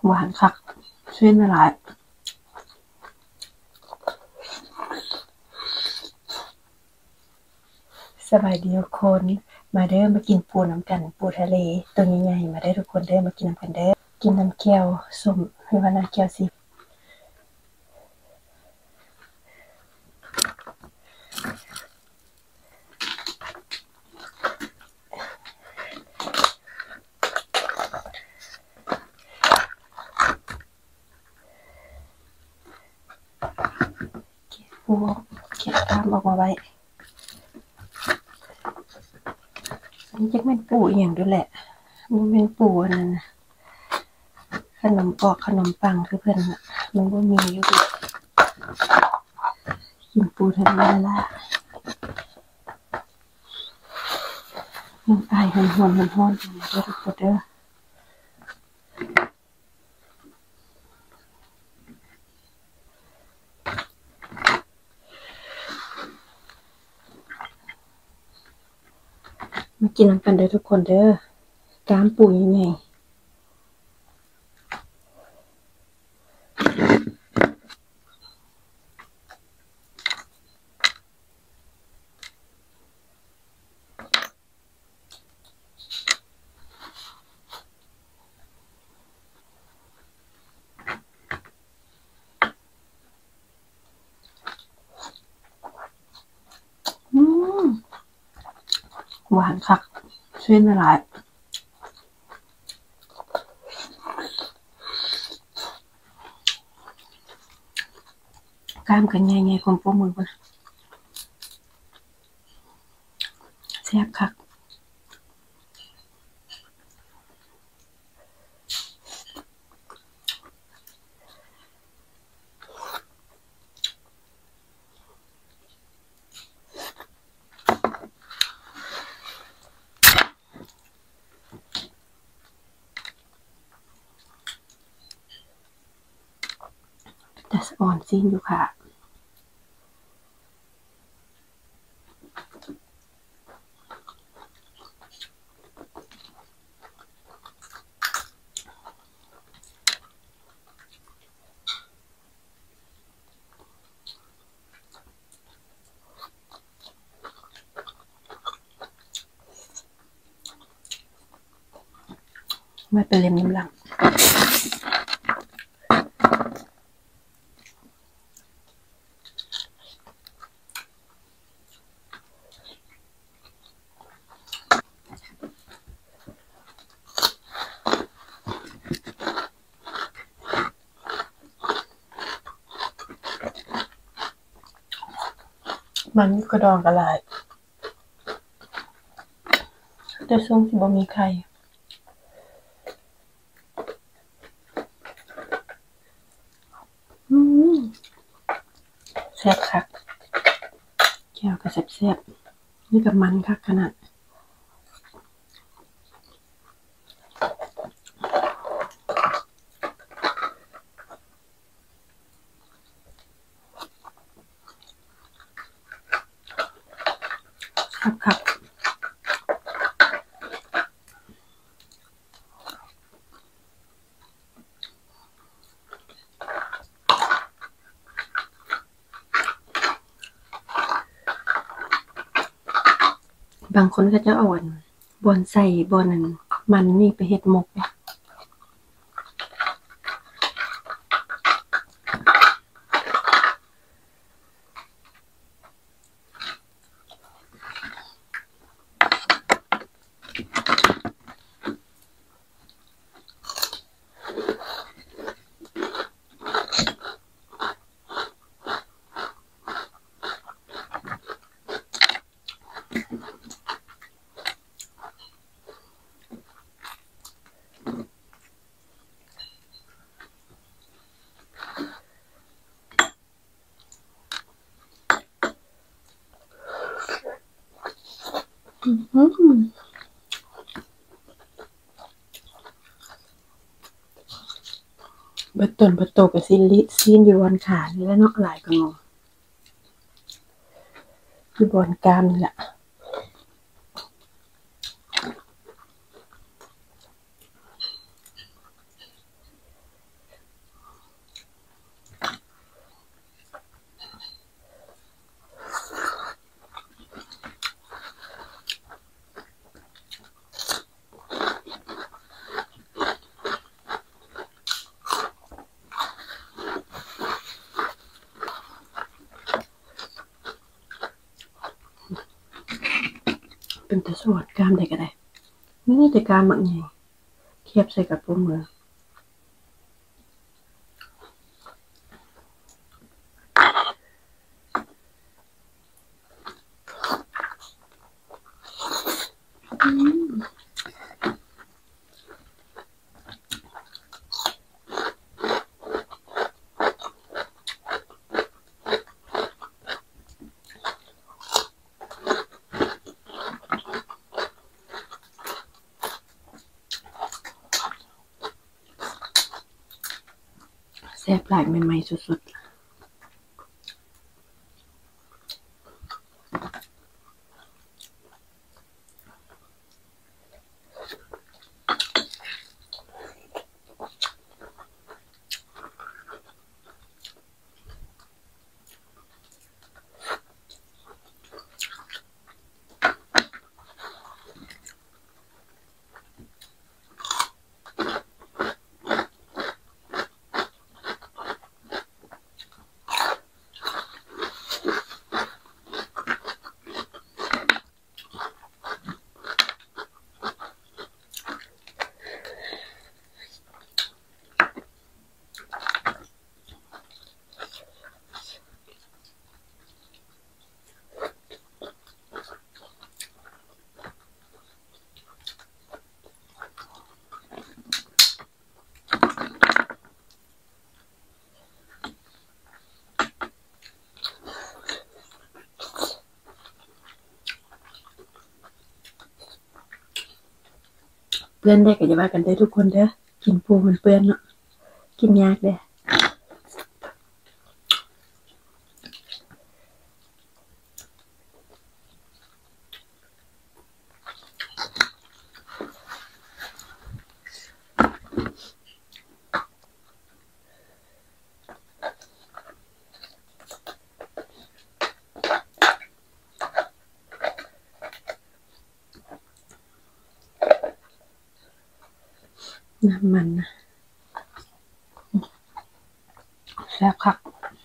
หวานคักเส้นละลายสบายดีทุกคนมาเด้อมากินปูน้ำกันปูทะเลตัวใหญ่ๆมาได้ทุกคนเด้อมากินน้ำกันเด้อกินน้ำแก้วส้มหรือว่าน้ำแก้วสิปูเก็บตามออกมาไว้อันนี้จะเป็นปูอย่างด้วยแหละมันเป็นปูนั่นขนมปอกขนมปังคือเพื่อนมันก็มีอยู่ดิกินปูทะเลละยังอายหอนๆเด้อทุกคนเด้อมากินน้ำกันเด้อทุกคนเด้อกล้ามปูใหญ่หวานคักเส้นละลายกล้ามกันใหญ่ๆคนโป้มือเพิ่นแซ่บคักแต่อ่อนซีนอยู่ค่ะไม่เป็นเล่มน้ำหลังมันกระดองกระลายแต่ช่วงที่บ่มีไข่แซ่บคักแก้วก็แซ่บๆนี่กับมันคักขนาดคักบางคนก็จะเอาบอนใส่บอนนั้นมันนี่ไปเฮ็ดหมกเบิดต้นเบิดโตก็ซีนอยู่บอนขานี่แหละเนาะหลายก็งออยู่บอนกรามนี่แหละเป็นแต่สวดกามได้ก็ได้มีแต่กามบักใหญ่เทียบใส่กับตัวมือแซ่บหลายใหม่ๆสุดๆเปื้อนได้ก็อย่าว่ากันได้ทุกคนเด้อกินปูมันเปื้อนเนาะกินยากเด้อน้ำมันนะแซ่บคัก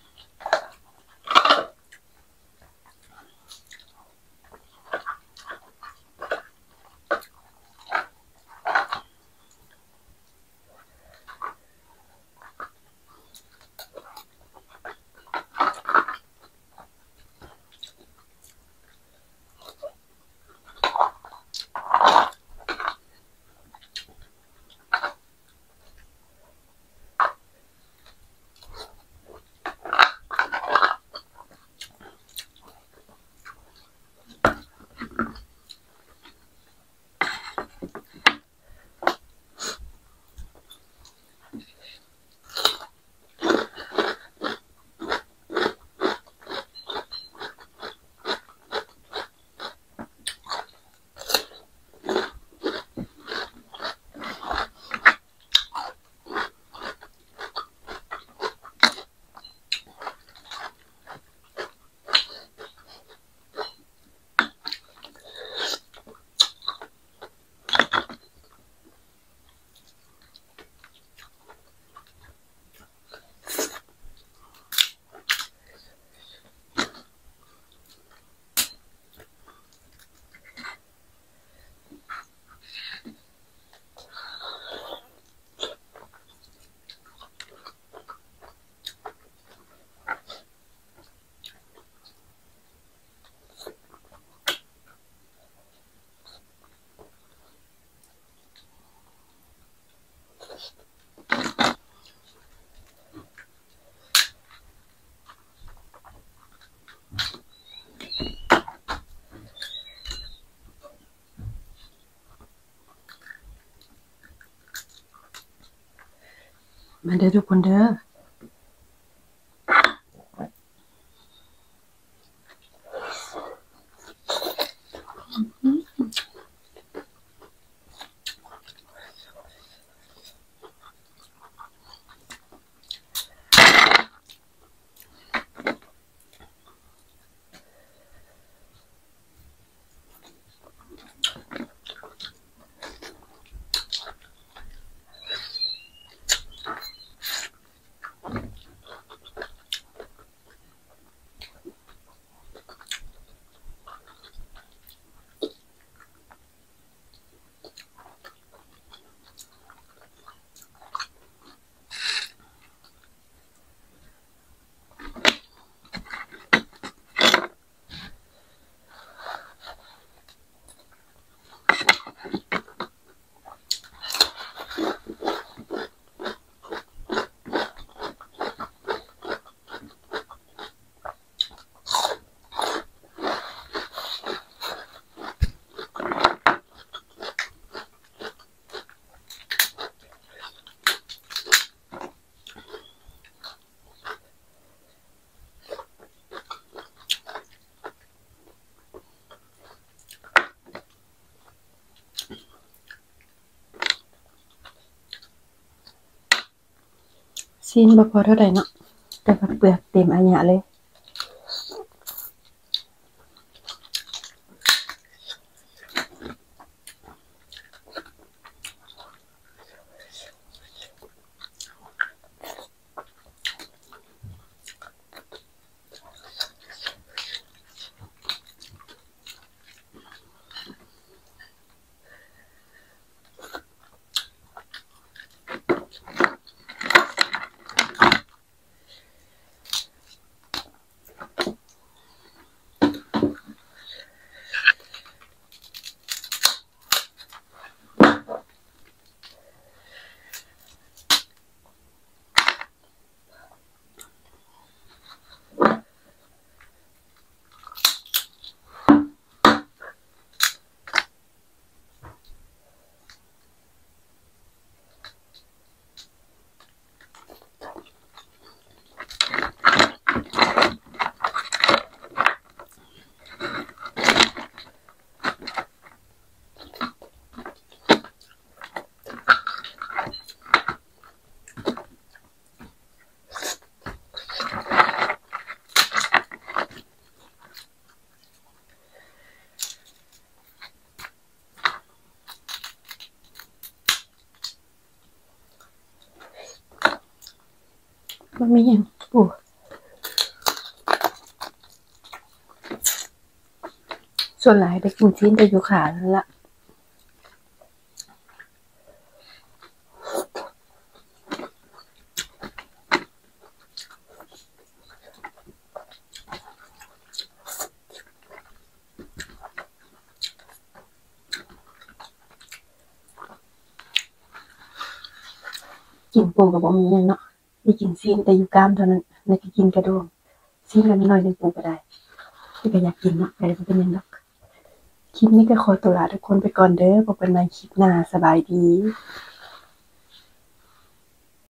มาเด้อทุกคนเด้อซีนบ่พอเท่าใดเนาะแต่ว่าเปลือกเต็มอัญญะเลยมันมีหยังปูส่วนหลายได้กินซีนแต่อยู่ขาแล้วล่ะกินปูก็บ่มีหยังเนาะได้กินซีนแต่อยู่กรามเท่านั้นแล้วก็กินกระด้งซีนน้อยๆนึงปูก็ได้ที่ก็อยากกินเนาะแต่บ่เป็นหยังดอกคลิปนี้ก็ขอตัวลาทุกคนไปก่อนเด้อพบกันใหม่คลิปหน้าสบายดี